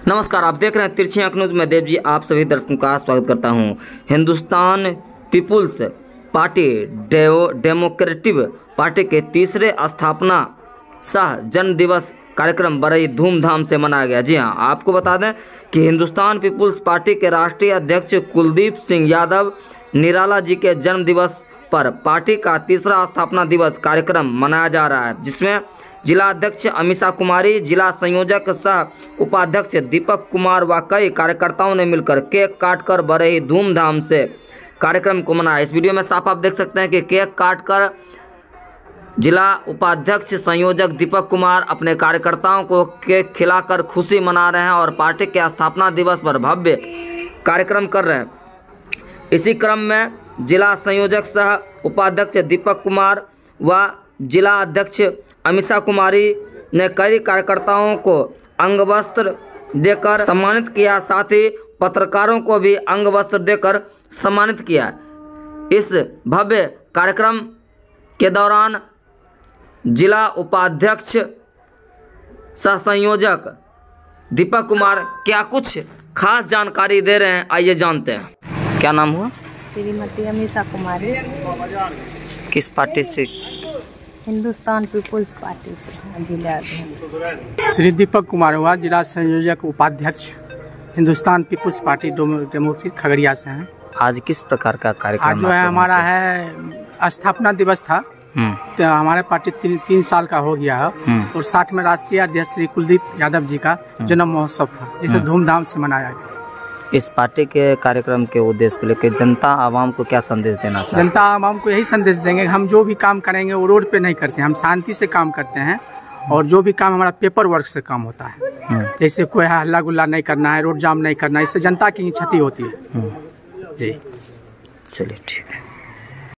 नमस्कार, आप देख रहे हैं तिरछी आंख न्यूज़ में देव जी आप सभी दर्शकों का स्वागत करता हूं। Hindustan People's party democratic party के तीसरे स्थापना सह जन्म दिवस कार्यक्रम बड़ी धूमधाम से मनाया गया। जी हां, आपको बता दें कि हिंदुस्तान पीपुल्स पार्टी के राष्ट्रीय अध्यक्ष कुलदीप सिंह यादव निराला जी के जन्म दिवस पर पार्टी का तीसरा स्थापना दिवस कार्यक्रम मनाया जा रहा है, जिसमें जिला अध्यक्ष अमीषा कुमारी, जिला संयोजक सह उपाध्यक्ष दीपक कुमार व कई कार्यकर्ताओं ने मिलकर केक काटकर बड़े ही धूमधाम से कार्यक्रम को मनाया। इस वीडियो में साफ आप देख सकते हैं कि केक काटकर जिला उपाध्यक्ष संयोजक दीपक कुमार अपने कार्यकर्ताओं को केक खिलाकर खुशी मना रहे हैं और पार्टी के स्थापना दिवस पर भव्य कार्यक्रम कर रहे हैं। इसी क्रम में जिला संयोजक सह उपाध्यक्ष दीपक कुमार व जिला अध्यक्ष अमीषा कुमारी ने कई कार्यकर्ताओं को अंगवस्त्र देकर सम्मानित किया, साथ ही पत्रकारों को भी अंगवस्त्र देकर सम्मानित किया। इस भव्य कार्यक्रम के दौरान जिला उपाध्यक्ष सह संयोजक दीपक कुमार क्या कुछ खास जानकारी दे रहे हैं, आइए जानते हैं। क्या नाम हुआ? श्रीमती अमीषा कुमारी। किस पार्टी से? हिंदुस्तान पीपुल्स पार्टी से जिला अध्यक्ष। श्री दीपक कुमार हुआ, जिला संयोजक उपाध्यक्ष Hindustan People's party democratic Khagaria से हैं। आज किस प्रकार का कार्यक्रम? आज जो है हमारा है स्थापना दिवस था। तो हमारे पार्टी तीन साल का हो गया है और 60 में राष्ट्रीय अध्यक्ष श्री कुलदीप यादव जी का जन्म महोत्सव था, जिसे धूमधाम से मनाया गया। इस पार्टी के कार्यक्रम के उद्देश्य को लेकर जनता आवाम को क्या संदेश देना चाहिए? जनता आवाम को यही संदेश देंगे, हम जो भी काम करेंगे वो रोड पे नहीं करते, हम शांति से काम करते हैं और जो भी काम हमारा पेपर वर्क से काम होता है। जैसे कोई हल्ला गुल्ला नहीं करना है, रोड जाम नहीं करना है, इससे जनता की क्षति होती है। जी चलिए, ठीक है।